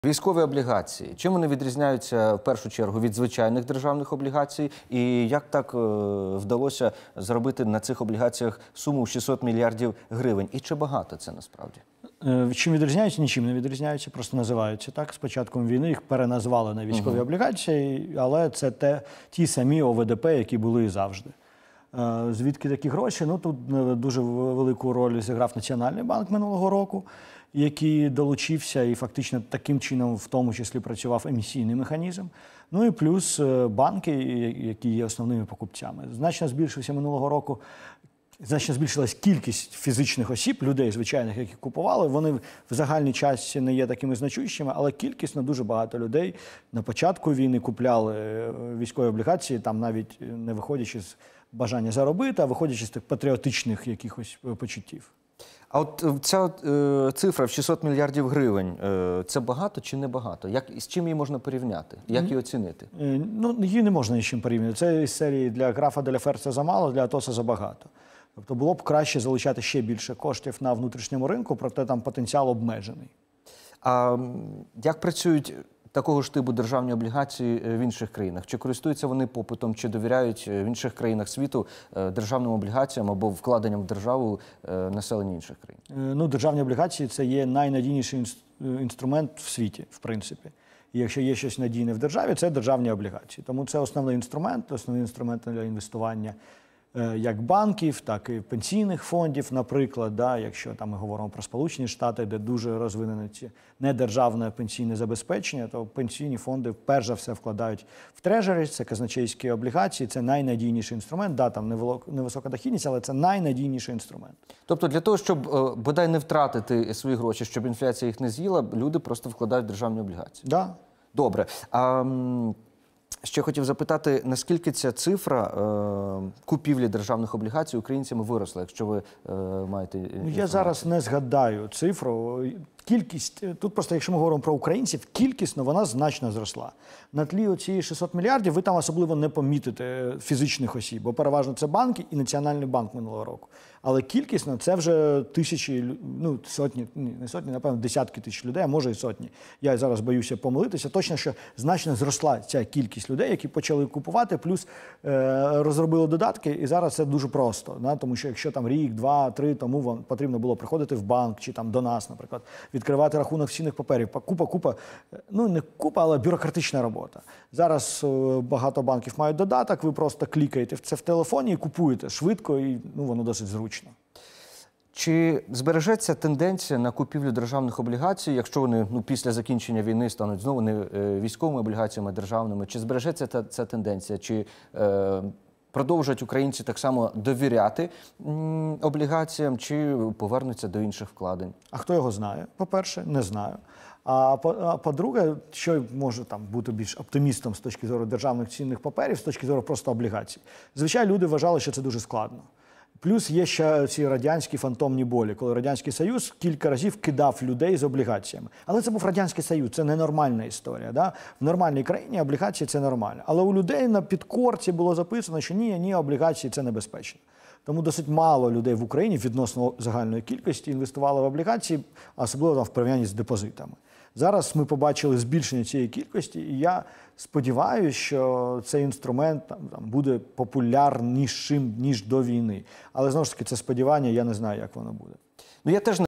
Військові облігації. Чим вони відрізняються, в першу чергу, від звичайних державних облігацій? І як так вдалося зробити на цих облігаціях суму 600 мільярдів гривень? І чи багато це насправді? Чим відрізняються? Нічим не відрізняються, просто називаються так. З початком війни їх переназвали на військові облігації, але це ті самі ОВДП, які були і завжди. Звідки такі гроші? Ну, тут дуже велику роль зіграв Національний банк минулого року, який долучився і фактично таким чином в тому числі працював емісійний механізм. Ну і плюс банки, які є основними покупцями. Значно збільшився минулого року. Значно збільшилась кількість фізичних осіб, людей звичайних, які купували. Вони в загальній часті не є такими значущими, але кількісно дуже багато людей на початку війни купляли військові облігації, там навіть не виходячи з бажання заробити, а виходячи з тих патріотичних якихось почуттів. А от ця цифра в 600 мільярдів гривень, це багато чи не багато? З чим її можна порівняти? Як її оцінити? Ну, її не можна із чим порівняти. Це із серії для графа де ля Фер це замало, для Атоса забагато. Тобто було б краще залучати ще більше коштів на внутрішньому ринку, проте там потенціал обмежений. А як працюють такого ж типу державні облігації в інших країнах? Чи користуються вони попитом, чи довіряють в інших країнах світу державним облігаціям або вкладенням в державу населення інших країн? Ну, державні облігації – це є найнадійніший інструмент в світі, в принципі. І якщо є щось надійне в державі, це державні облігації. Тому це основний інструмент для інвестування як банків, так і пенсійних фондів, наприклад, якщо там ми говоримо про Сполучені Штати, де дуже розвинене недержавне пенсійне забезпечення, то пенсійні фонди перш за все вкладають в трежері, це казначейські облігації, це найнадійніший інструмент. Да, там невисока дохідність, але це найнадійніший інструмент. Тобто для того, щоб бодай не втратити свої гроші, щоб інфляція їх не з'їла, люди просто вкладають в державні облігації? Да. Добре. Ще хотів запитати, наскільки ця цифра купівлі державних облігацій українцями виросла, якщо ви маєте інформацію? Я зараз не згадаю цифру. Кількість, тут просто, якщо ми говоримо про українців, кількісно вона значно зросла. На тлі оцієї 600 мільярдів ви там особливо не помітите фізичних осіб, бо переважно це банки і Національний банк минулого року. Але кількісно це вже тисячі, ну сотні, не сотні, напевно, десятки тисяч людей, а може і сотні. Я зараз боюся помилитися. Точно, що значно зросла ця кількість людей, які почали купувати, плюс розробили додатки, і зараз це дуже просто. Тому що якщо там рік, два, три тому потрібно було приходити в банк, чи там до нас, наприклад, відкривати рахунок цінних паперів. Купа, ну не купа, але бюрократична робота. Зараз багато банків мають додаток, ви просто клікаєте це в телефоні і купуєте швидко, і воно досить зручно. Чи збережеться тенденція на купівлю державних облігацій, якщо вони після закінчення війни стануть знову не військовими облігаціями, а державними? Чи збережеться ця тенденція? Чи продовжують українці так само довіряти облігаціям, чи повернуться до інших вкладень? А хто його знає? По-перше, не знаю. А по-друге, що може там бути більш оптимістом з точки зору державних цінних паперів, з точки зору просто облігацій? Звичайно, люди вважали, що це дуже складно. Плюс є ще ці радянські фантомні болі, коли Радянський Союз кілька разів кидав людей з облігаціями. Але це був Радянський Союз, це ненормальна історія. Да? В нормальній країні облігації – це нормально. Але у людей на підкорці було записано, що ні, облігації – це небезпечно. Тому досить мало людей в Україні відносно загальної кількості інвестували в облігації, особливо там в порівнянні з депозитами. Зараз ми побачили збільшення цієї кількості, і я сподіваюся, що цей інструмент буде популярнішим, ніж до війни. Але, знову ж таки, це сподівання, я не знаю, як воно буде. Я теж